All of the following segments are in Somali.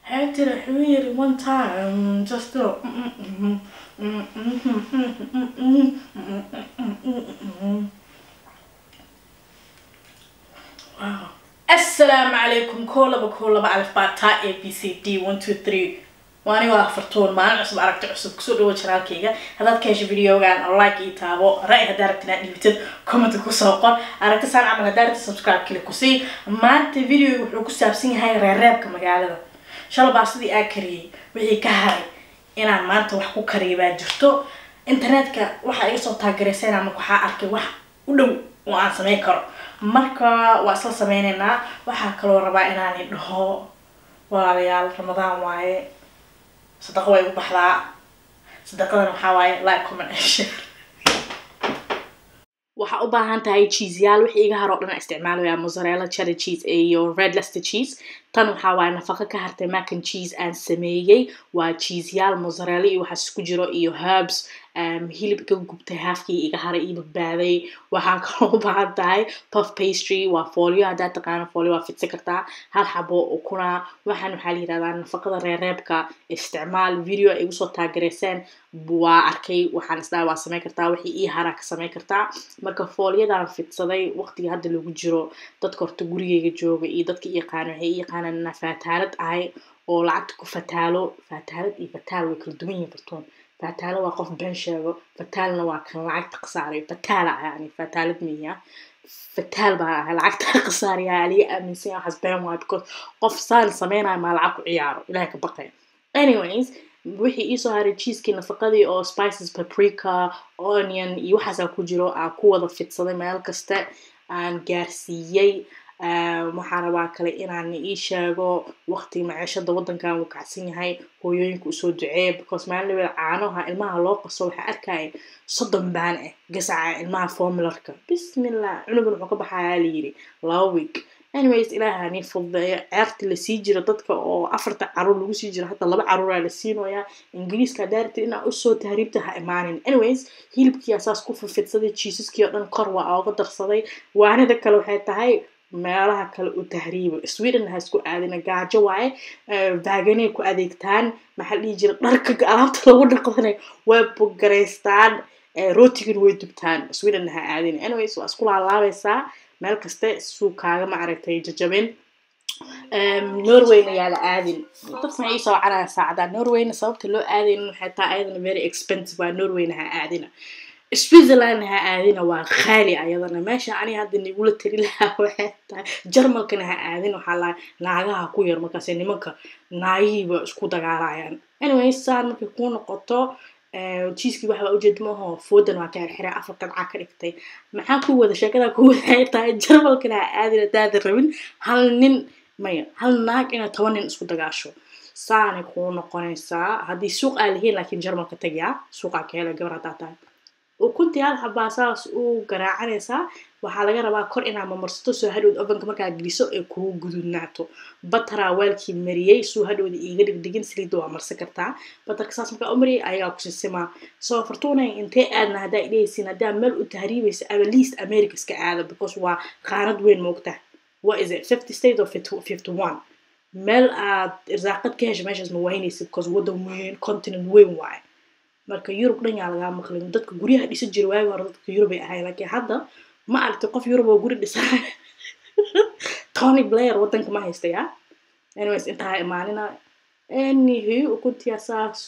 How did I hear it one time? Just do. Wow. Assalamu alaikum. Kola alif bata ABCD 1 2 3. وأنا وافرتون ما عصب عرفت عصب كسر وجهك كيجا هذا كاش فيديو كان لايك يتابع رأي هدارك تنادي بتد كومنت كوساقون عرفت سان عمل هدارك سبسكرايب كله كوسي ما أنت فيديو كوسابسين هاي راب كما قال إن شاء الله بعصدي أكري وهي كهاي أنا ما أنت وحكو كريبة جرتو إنترنت كواحد يصل تاجرسين عم كوحة أركي واحد ولو وأنا سميكر مركا وأصل سميننا واحد كلو ربع إنا نده وريال رمضان واي صدقوا يبغى بحلا صدقنا محاوي لايك كومنت شير waxa u baahan tahay cheese yaal wixii iga haro dhan isticmaalayaa mozzarella cheddar cheese iyo red leicester cheese tan waxa waa nafaqo ka hartay mac and cheese aan sameeyay waa cheese yaal mozzarella iyo waxa isku jiro iyo herbs hilibka gubtay halfkii iga haray iyo badbaaday waxaan ka u baahan tahay puff pastry waa folio hada taqaan folio waa fitsi kartaa hal xabo oo kuna waxaan waxa la yiraahdaa nafaqada reebka isticmaal video ay ugu soo taageereen waa arkay waxaan isdaa waa sameey kartaa wixii ii hara ka sameey kartaa marka foliyada fitsaday waqtiga hadda lagu jiro dadka horta gurigeyga jooga iyo dadka yaqaan waxay yaqaanaan fataalad ay oo lacagta ku fataalad iyo fataal way kala duwan yihiin bartoon fataalad waa qof been sheego fataalna waa kan lacagta qasaaray fataala yani fataalad miya fataal baa lacagta qasaaray ali aaminsan waxa been waa because qof saan sameynaa ma lacag ku ciyaaro ilaahay ka baqay anyways wixii isoo haray cheese nafaqadii oo spices paprika onion iyo waxaas ku jiro aan ku wada fitsaday meel kasta aan gaarsiiyay waxaan rabaa kale inaan ii sheego waqti maciishada wadankan uu kacsan yahay hooyooyinku soo duceey because maalin caanaha ilmaha loo qaso waxa arkay 30 baan gasaca ilmaha formularka bismillah cunugan wuxuu ka baxayaa la yiri 2 week anyways ilaahani fududeeyo ceerti la sii jiro dadka oo 4 caruur lagu sii jiro hatta 2 caruur la siinoyaa ingiriiska daarti ina u soo tahriibta ha imaanin anyways hilibkii asaas ku fitsaday cheeseski oo dhan kor waa uga darsaday waanada kale waxay tahay meelaha kale u tahriibo Sweden ha isku aadina gaajo waaye vaaganay ku adeegtaan maxal dhigi jira dharka alaabta lagu dhaqanay way bugareystaan rootiga way dubtaan Sweden ha aadina anyways waa isku laalaabaysaa meel kasta suuqaaga ma aragtay jajabin Norway yaa la aadin dadka ay soo caraan saacada Norway sababta loo aadin waxay tahay ayadana very expensive waa Norway ha aadina Switzerland ha aadina waa qaali ayadana meesha ani hadda nigula tiri lahaa waxay tahay Jarmalkana ha aadin waxa la naagaha ku yar markaas nimanka naayiba isku dagaalayaan anyway saan markay ku noqoto cheese waxa u jeedmo oo foodan waa ka xiraa afartan ka dhigtay maxaa ku wada sheekada ku wada tahay Jarmalkana ha aadina daad rabin hal nin maya hal naag ina 10 nin isku dagaasho saan ku noqonaysaa hadii suuq aan lahayn laakiin Jarmalka tagiya suuqa ka hela gabarada tahay وكنت هاد حباساس او غراعنيسا waxa laga rabaa kor inaa marsato soo hadhow ovenka marka geliso ee ku gudunaato batara weelkii mariyay soo hadhow iiga dhigdhigin saliid waa marsan kartaa batarka saas marka umri ayaa ku sisima soo fartoonay intee aadna hadaa ideysin hadaa meel u tahriibaysa at least America iska aada because waa qaanad weyn moogta what is it 50 states of 51 meel aad irsaaqad ka hesho meeshaas ma waynaysid because wadan weyn continent weyn waay marka Europe dhan yaa laga maqlin dadka guriyaha dhisan jiray waagi hore dadka Europe ay ahaayeen laakiin hadda ma aragtay qof Europe oo guri dhisay Tony Blair wadanka ma haystaya anyways inta imaanina anywho kunti asaas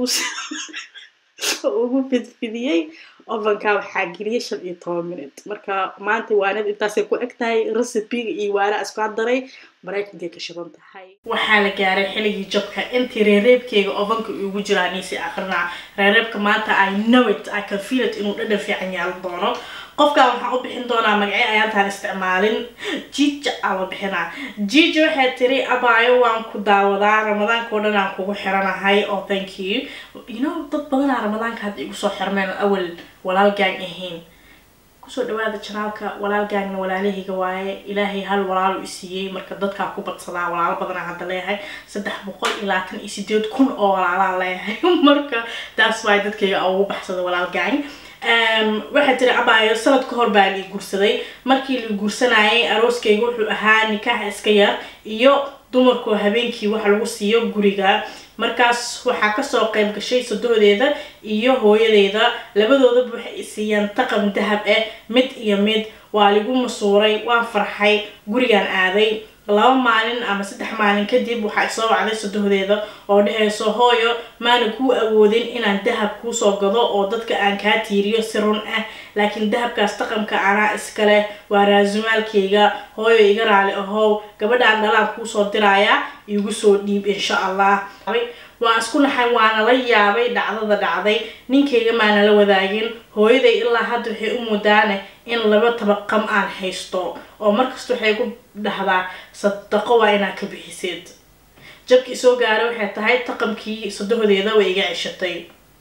ugu fidiyay ovenka waxa geliyay 15 minute marka maanta waanad intaas ku egtahay recipe iyo waara isku daray Mareykanka ka shidan tahay waxa la gaaray xiligi jabka intii reereebkeyga ovenka ugu jiraan si akhrina reereebka maanta I know it I can feel it inuu dhadhan fiican yahay doono qofka waxa u bixin doona magac ayaan taan isticmaalin jija ama bixina jija waxa tiri abaayo waan ku daawadaa ramadaanka oo dhan aan kugu xiranahay oh thank you you know dad badan ramadaanka hadda igu soo xirmeen awal walaal gang ahayn kusoo dhawaada channelka walaal gangna walaalihiga waaye ilaahay hal walaal u siiyay marka dadka ku badsadaa walaal badan hadda leeyahay 328,000 oo walaal leeyahay marka that's why dadkayga ugu baxsada walaal gang waxa tiri abaayo sanad ka hor baan ii guursaday markii la guursanayay arooskaygu wuxuu ahaa nikaax iska yar iyo dumarku habeenkii waxa lagu siiyo guriga markaas waxa ka soo qayb gashay sodohdeeda iyo hooyadeeda labadooda waxay siiyaan taqam dahab mid iyo mid waa lagu masuuray waan farxay gurigan aaday 2 maalin ama 3 maalin kadib waxa soo wacday sodohdeeda oo dhahayso hooyo maana ku awoodin inaan dahab ku soo gado oo dadka aan ka tiiriyo sirun laakiin dahabkaas taqamka ana iskale waa raasumaalkeyga hooyo iga raali ahow gabadhaan dhalaan ku soo diraya igu soo dhiib insha Allah waan isku naxay waana la yaabay dhacdada dhacday ninkeyga maana la wadaagin hooyaday ilaa hadda waxay u mudaane in 2 tabaqam aan haysto oo markasta waxay ku dhahdaa sadaqo waa inaa ka bixisid jabkii soo gaaray waxay tahay taqamkii sodohdeeda way iga ceshatay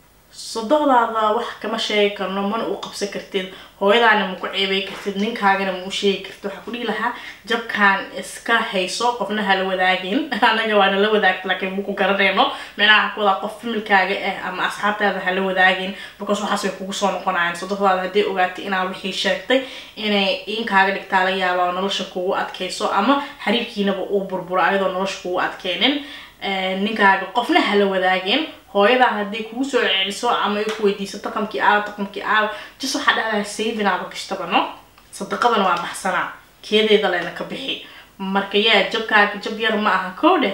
sodohdaada wax kama sheegi karno mana u qabsan kartid hooyadaana ma ku ceebay kartid ninkaagana ma u sheegi kartid waxa ku dhihi lahaa jabkan iska hayso qofna hala wadaagin anaga waana la wadaagta laakiin ma ku garanayno meelaha ku wada qof familkaaga ama asxaabtaada hala wadaagin because waxaas way kugu soo noqonayaan sodohdaada hadii ogaatay inaa wixii sheegtay inay inkaaga dhigtaa la yaabaa nolosha kugu adkayso ama xiriirkiinaba uu burburo ayadoo nolosha kugu adkeenin ninkaaga qofna hala wadaagin hooyada hadii kugu soo celiso ama ay ku weydiiso taqamkii just waxa dhahdaa saving aba kashtabano sadaqadana waa baxsana keedeeda leena ka bixi marka jabkaaga jab yar ma aha koode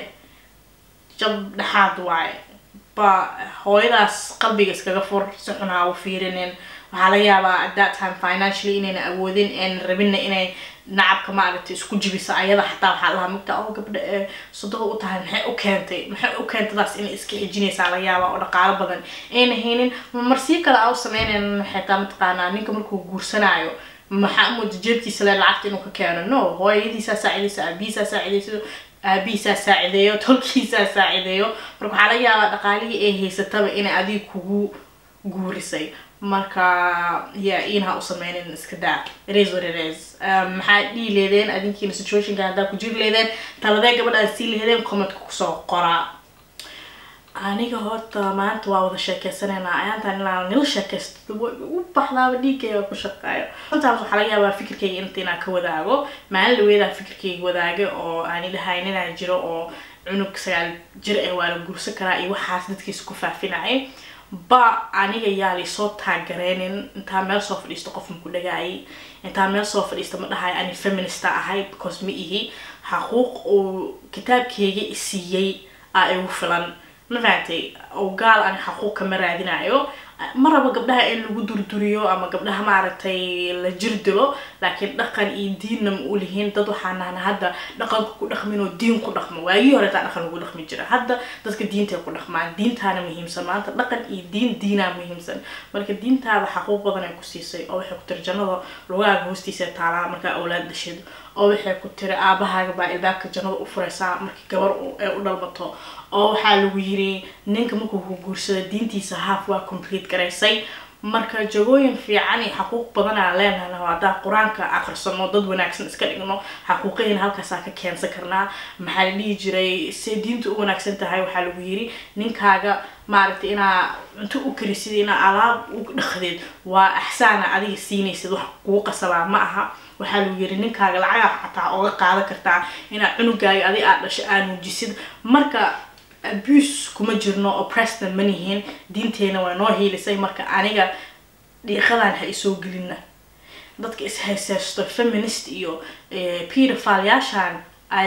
jab dhaxaad waay ba hooyadaas qalbiga iskaga fur si xun ha u fiirinin waxa la yaabaa at that time financially inayna awoodin in rabina inay nacabka ma aragtay isku jibisa ayada xataa waxa la mugta oo gabdha sodoho u tahay maxay u keentadaas in iska xijinaysa la yaabaa oo dhaqaale badan ayna haynin marsi kala aw sameeyeen xitaa mataqaana ninka markuu guursanayo maxamed jeebkiisa la lacagta inuu ka keeno no hooyadiisa saacidaysa abiisa saacideeyo tolkiisa saacideeyo marka waxa la yaabaa dhaqaalihii ay haysataba in adiga kugu guurisay marka inha u sameeyeen iska daa it is what it is maxaa dhii leedeen adinkiina situation gaada ku jir leedeen taladay gabadha si leedeen comment ku soo qora aniga horta maanta waa wada sheekaysanayna ayaantan ilaa nil sheekaysto u baxdaaba dhiigayga ku shaqeeyo intaas waxa laga yaabaa fikirkayga inta ka wadaago maalin dhaweeda fikirkayga wadaaga oo aan ilahayn inaan jiro oo cunug 9 jir waa la guursan karaa iyo waxaas dadkiisa ku faafinayay ba aniga yaa li soo taageereen inta meel soo fadhiisto qof ku dhagaay inta meel soo fadhiisto ma dhahay ani feminist ahay because me ihi xaquuq oo kitaabkayga isiyay ay u filan ma faatay oo gaal aan xaquuq kama raadinayo maraba gabdhaha in lagu durduriyo ama gabdhaha ma aragtay la jirdilo laakiin dhaqan iyo diinna u leeyihiin dad waxaan hadda dhaqanku ku dhaqmino diin ku dhaqmo waagii hore taa dhaqan ugu dhaqmi jira hadda dadka diinta ku dhaqmaan diintaana muhiimsan maanta dhaqan iyo diina muhiimsan marka diintaada xaquuq badan ay ku siisay oo waxay ku tarjanada lugaaga hoostiisa taala marka awlaad dhashay oo waxay ku tiri aabahaaga baa ilbaabka jannada u furaysaa markii gabar ay u dhalmato oo waxa lagu yiri ninka markuu ku guursado diintiisa half waa complete gareysay marka jagooyin fiican iyo xaquuq badan aan leenahay wada quraanka akhrisano dad wanaagsan iska dhigno xaquuqeen halkaas ka keensan karnaa maxaa la dhigi jiray si diintu u wanaagsan tahay waxa lagu yiri ninkaaga maaragtay ina inta u karisid ina alaab u dhaqdeed waa ahsaana adiga siinaysid wax kugu qasaba ma aha waxa lagu yiri ninkaaga lacag xataa oo qaada kartaa ina cunugaaga adiga aad dhashay aanu jisid marka abuse kuma jirno oppressed manihin diinteena waa noo heelisay marka aniga dhiiqadan ha isoo gelina dadka is haysto feminist iyo pedophile-yaashan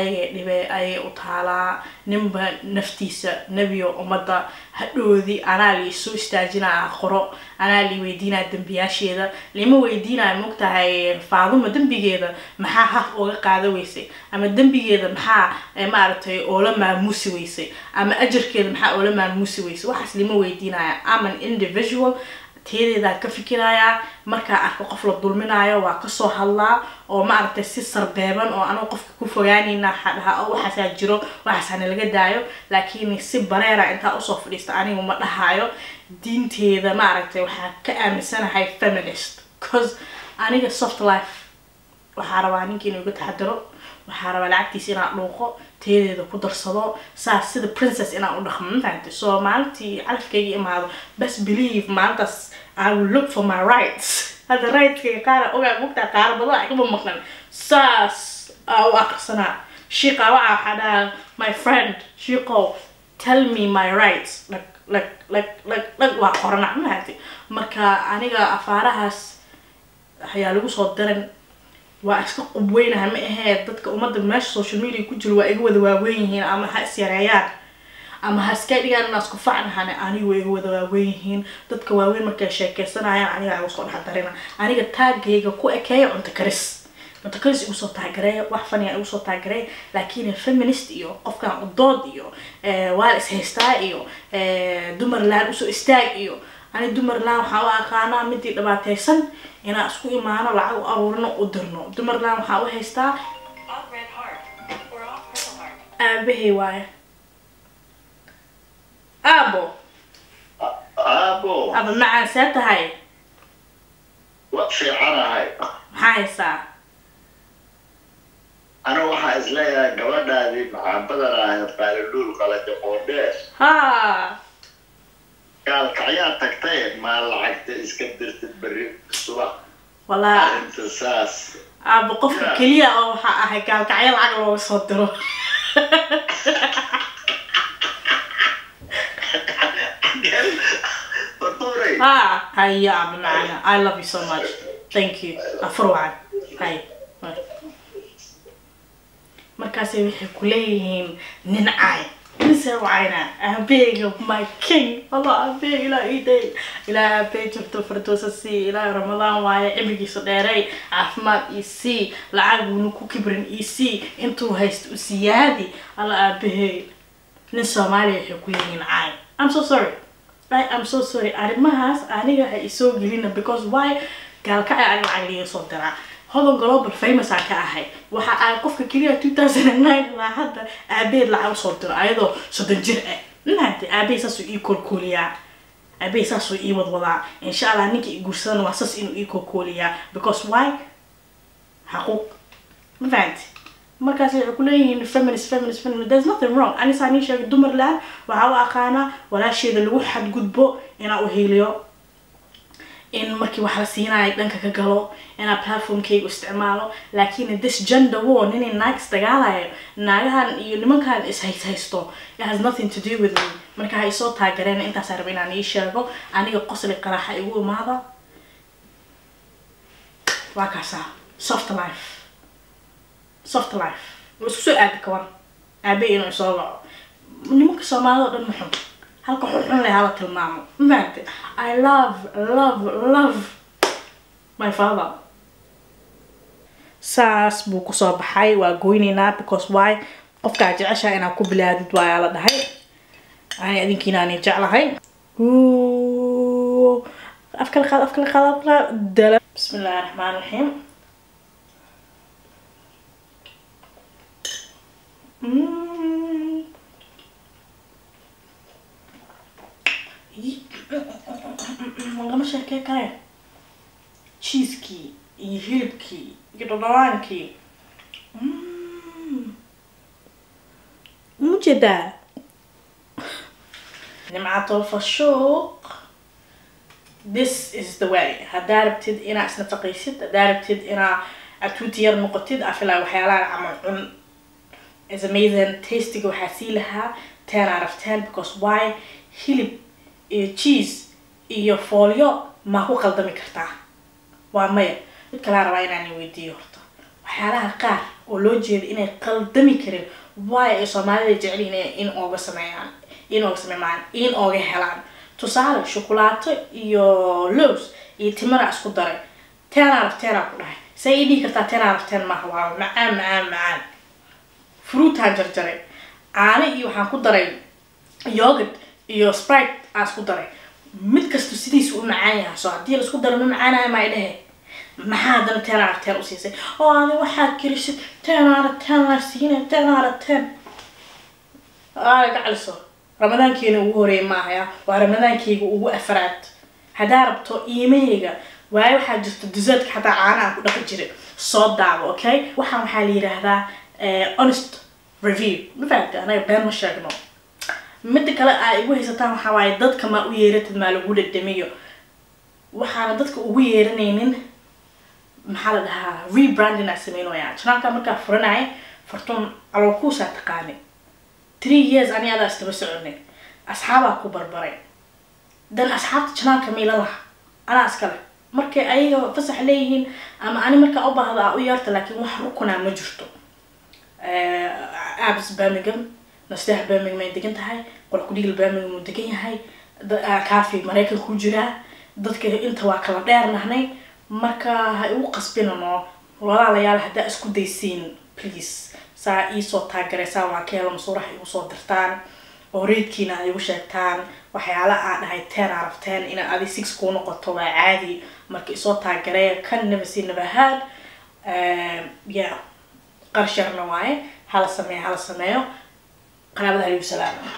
ay u taala nimba naftiisa nabiyo umada hadhoodi anaali soo istaajina qoro anaali weydiina dambiyaasheeda lima weydiina mugtahay faaduma dambigeeda maxaa haf uga qaada weysay ama dambigeeda maxaa ma aragtay oo la maamusi weysay ama ajarkeeda maxaa oo la maamusi weysay waxaas lima weydiinaya am an individual teedeeda ka fikiraya marka arko qof la dulminayo waa ka soo hadlaa oo ma aragtay si sarbeeban oo anu qofka ku fogaanina xadaha oo waxa jiro waxa laga daayo laakiin si bareera inta u soo fadhiista anigu ma dhahayo diinteeda ma aragtay waxa ka aaminsanahay feminist cause aniga soft life waxa rabaa ninkii inuu taxadaro waxa rabaa lacagtiisa inaa dhuuqo teedeeda ku darsado sida princess inaa u dhaqmo maanta soo maalintii alfkayga imaado bas believe maantas I will look for my rights hada rights ka qaar oga mugta qaar badan ay ka maqan saas oo aqsana Shiqa waxa my friend Shiqo tell me my rights like waa qorana maahati marka aniga afaarahaas ayaa lagu soo daran waa iska qubweynaha ma ahayd dadka umada meesha social media ku jiro waa iga wada waaweyn yihiin ama ha isyareeyaan ama ha iska dhigaan naas ku facnahan aniga way wada waaweyn yihiin dadka waaweyn markay sheekeysanayaan aniga ay soo dhaxdarina aniga taagayga ku ekeeyo cunta karis igu soo taageeray wax faniya igu soo taageeray laakiin feminist iyo qofkan u dood iyo waa is haystaa iyo dumar laan usoo istaag iyo ani dumar laan waxa u aqaana midii dhabaataysan ina isku imaano lacag u aruurino u dirno dumar laan waxa u haystaa aabahay waaye abo macaan saa tahay waa fiicanahay maxaa haysaa أنا واحد إزاي جوانا دي محبة راح قالوا قالت قودش ها قال كعيا تكتين ما لعقت إسكندر تبري الصبح والله أنت ساس أبو قف كلية أو قال كعيا العقل وصدره بطوري ها هيا عم معنا I love you so much thank you أفروعا هاي markaasay waxay ku leeyihiin nincay insa wayna abeega my king Allah abeeg ila abeeg jirto fartoosa si ila Ramadan waaye cimrigiisa dheeray caafimaad isi lacag uu ku kibrin isi intuu haysto u siyaadi Allah abeeg nin Soomaali waxay ku leeyihiin ay I'm so sorry arimahaas aniga ay soo gelina because why galka ay lacag soo diraa هذا global famous كأهي وح قف كلية 2009 لا هذا أبي لعب صوتر أيضا صوت الجرأة نحن أبي ساسو إيكول كوليا أبي ساسو إيوض وضع إن شاء الله نيجي يقولون واساس إنه إيكول كوليا because why حقوق ما فهمت مركز يقولين feminist there's nothing wrong أنا ساني شيء دمر لان وعوا أخانا ولا شيء اللي واحد قد بو أنا أهيليو in markii wax la siinaay dhanka ka galo ina platformkayga isticmaalo laakiin this gender war inay naag dagaalayo naagahan iyo nimankan is haysto it has nothing to do with me marka ay soo taageereen intaas arba inaan ii sheego aniga qosli qaraxa igu imaada waa kaasa soft life isku soo aad ka war aabe inuu soo waco nimanka Soomaaliyeed dhan maxay halka xun leh hala tilmaamo maanta I love my father saas buu ku soo baxay waa goynina because why qofka jecesha inaa ku bilaadid waa la dhahay ay adinkiina aan jeclahay afkal qaad bismillaahir rahmaanir rahiim lama sheekay kale cheeseki iyo hilibkii iyo dhadhaankii mujeda nimcato fashuuq this is the way hadaa rabtid inaa isnafaqaysid hadaa rabtid inaa atuuti yar noqotid afilaa waxyaalaha camal cun is amazing tastiga waxaa sii lahaa 10 out of 10 because why hilib iyo cheese iyo folio ma ku qaldami kartaa waa maya mid kala rabaa inaan weydiiyo horta waxyaalaha qaar oo loo jeedo inay qaldami karin why ay Soomaalida jecel in ooga sameeyaan in ooga helaan tusaale shukulaato iyo loos iyo timir isku daray 10 out of 10 ku dhahay say idii kartaa 10 out of 10 ma waa macaan fruit jarjaray caano iyo waxaan ku daray yogurt iyo Sprite asku daray mid kasto sidiis u macaan yahay soo hadii la isku daro macaanaa ma idhahay maxaa dan 10 out of 10 u siisay oo aan waxa kirisid 10 out of 10 la siinay 10 out of 10 gacalso ramadaankiina ugu horeey maaha waa ramadaankayga ugu afraad hadaa rabto iimayga waay waxa jirta dessert xataa caana ku dhaqan jiray soo daabo okay waxaan waxa la yiraahdaa honest review ma fahamtay anaga been ma sheegno mid kale ay ugu haysataan waxa waay dadka ma u yeeratid ma lagu dhadhamiyo waxaana dadka ugu yeeranaynin maxaa la dhahaa rebranding sameeyay channelka marka furanay فرتون على كوسة تقاني 3 years أنا هذا استبسعني أصحابها كبربرين دل أصحاب تشنان كميلة لها أنا أسكله مركي أيه فسح ليهن أما أنا مركي أبا هذا أويرت لكن وحركنا مجرته أبس برمنغهام نستح برمنغهام يدقنت هاي قل كديل برمنغهام مدقين هاي كافي مريكا كوجرا dadka inta waa kala dheernahnay marka ha uu qasbinano walaalayaal hada isku daysiin please saa ii soo taageeraysa waa keel masuurax igu soo dirtaan oo reedkiina ay ugu sheegtaan waxyaala aan dhahay 10 arafteen in aad 6 ku noqoto waa caadi marka isoo taageeray kan nabasiin nabahaad ya qarsharna waaye hala sameeyo qaraabada salaam